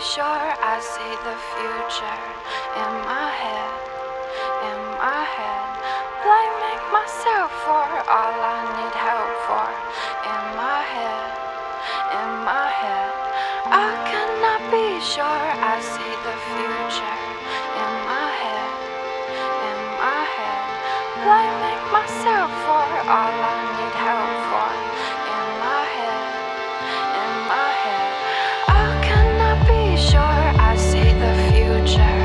sure I see the future in my head, in my head. Blaming myself for all I need help for. In my head, in my head. I cannot be sure I see the future in my head, in my head. Blaming myself for all I need help for. In my head, in my head. I cannot be sure I see the future